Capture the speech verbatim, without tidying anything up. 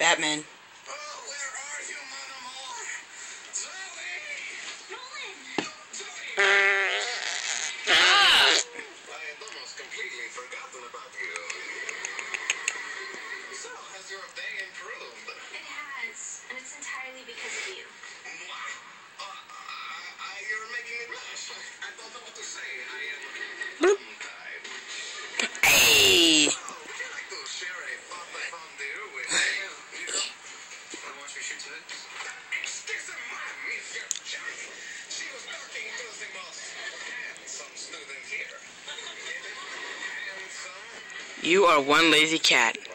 Batman. Oh, where are you, Monomore? Zoe! Nolan! Zoe! Ah! I had almost completely forgotten about you. So, has your day improved? It has, and it's entirely because of you. What? Uh, uh, uh, you're making me blush. I don't know what to say. I am tongue-tied. Hey! Oh, would you like to share a papa fondue with me? You know? Wanna watch me shoot some hoops? Excuse me, Mister Jack. She was talking to the most handsome student here. Get it? Handsome? You are one lazy cat.